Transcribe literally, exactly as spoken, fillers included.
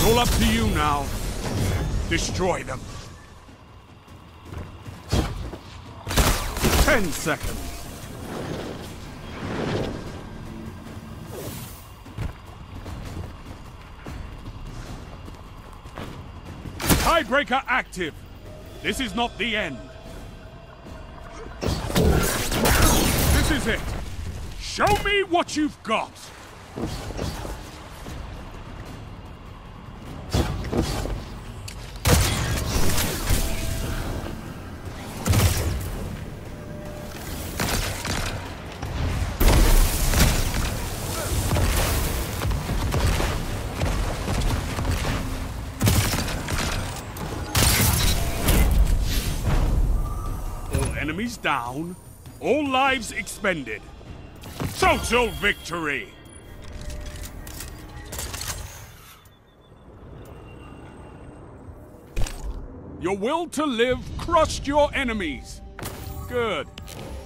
It's all up to you now. Destroy them. Ten seconds. Tiebreaker active. This is not the end. This is it. Show me what you've got. Enemies down, all lives expended. Total victory! Your will to live crushed your enemies. Good.